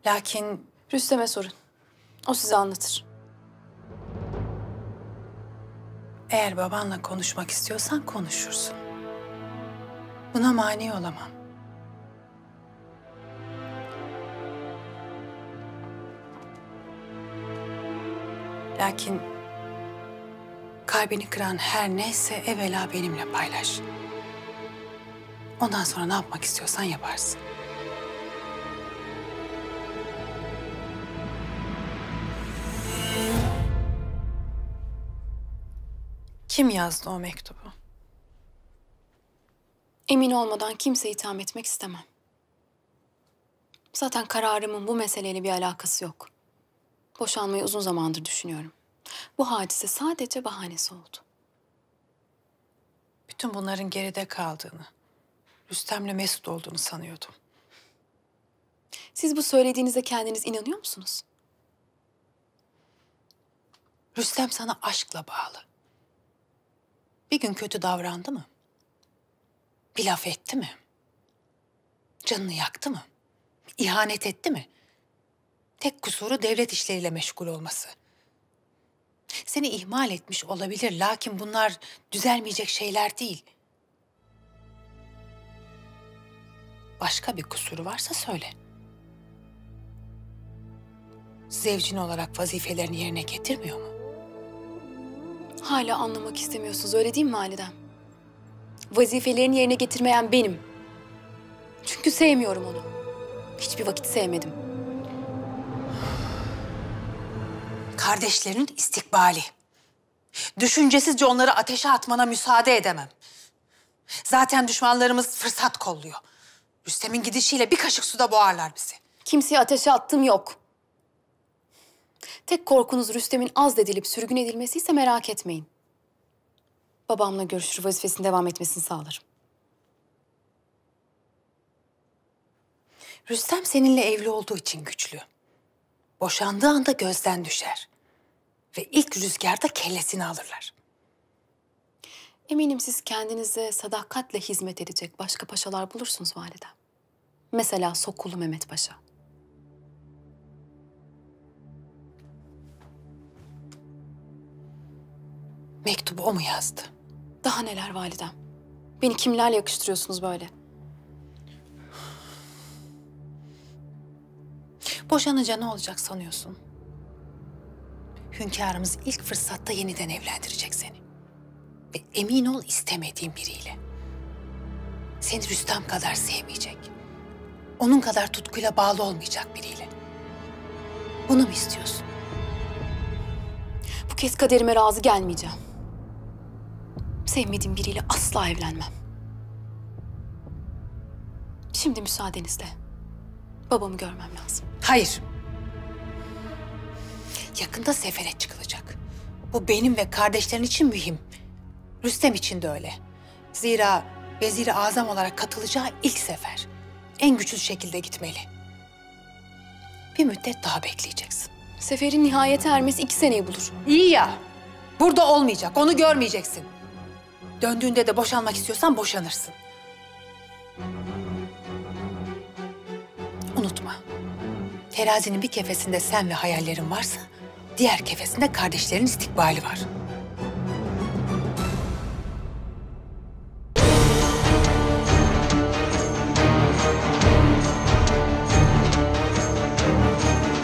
Lakin Rüstem'e sorun. O size anlatır. eğer babanla konuşmak istiyorsan konuşursun. Buna mani olamam. Lakin kalbini kıran her neyse evvela benimle paylaş. Ondan sonra ne yapmak istiyorsan yaparsın. Kim yazdı o mektubu? Emin olmadan kimseyi itham etmek istemem. Zaten kararımın bu meseleyle bir alakası yok. Boşanmayı uzun zamandır düşünüyorum. Bu hadise sadece bahanesi oldu. Bütün bunların geride kaldığını, Rüstem'le mesut olduğunu sanıyordum. Siz bu söylediğinize kendiniz inanıyor musunuz? Rüstem sana aşkla bağlı. Bir gün kötü davrandı mı? Bir laf etti mi? Canını yaktı mı? İhanet etti mi? Tek kusuru devlet işleriyle meşgul olması. Seni ihmal etmiş olabilir, lakin bunlar düzelmeyecek şeyler değil. Başka bir kusuru varsa söyle. Zevcin olarak vazifelerini yerine getirmiyor mu? Hala anlamak istemiyorsunuz, öyle değil mi validem? Vazifelerini yerine getirmeyen benim. Çünkü sevmiyorum onu. Hiçbir vakit sevmedim. Kardeşlerinin istikbali. Düşüncesizce onları ateşe atmana müsaade edemem. Zaten düşmanlarımız fırsat kolluyor. Rüstem'in gidişiyle bir kaşık suda boğarlar bizi. Kimseyi ateşe attığım yok. Tek korkunuz Rüstem'in azledilip sürgün edilmesiyse merak etmeyin. Babamla görüşür, vazifesinin devam etmesini sağlarım. Rüstem seninle evli olduğu için güçlü. Boşandığı anda gözden düşer. Ve ilk rüzgarda kellesini alırlar. Eminim siz kendinize sadakatle hizmet edecek başka paşalar bulursunuz validem. Mesela Sokulu Mehmet Paşa. Mektubu o mu yazdı? Daha neler validem? Beni kimlerle yakıştırıyorsunuz böyle? Boşanınca ne olacak sanıyorsun? Hünkârımız ilk fırsatta yeniden evlendirecek seni. Ve emin ol istemediğin biriyle. Seni Rüstem kadar sevmeyecek. Onun kadar tutkuyla bağlı olmayacak biriyle. Bunu mu istiyorsun? Bu kez kaderime razı gelmeyeceğim. Sevmediğim biriyle asla evlenmem. Şimdi müsaadenizle babamı görmem lazım. Hayır. Yakında sefere çıkılacak. Bu benim ve kardeşlerin için mühim. Rüstem için de öyle. Zira Vezir-i Azam olarak katılacağı ilk sefer. En güçlü şekilde gitmeli. Bir müddet daha bekleyeceksin. Seferin nihayete ermesi 2 seneyi bulur. İyi ya. Burada olmayacak, onu görmeyeceksin. Döndüğünde de boşanmak istiyorsan boşanırsın. Unutma. Terazinin bir kefesinde sen ve hayallerin varsa, diğer kefesinde kardeşlerin istikbali var.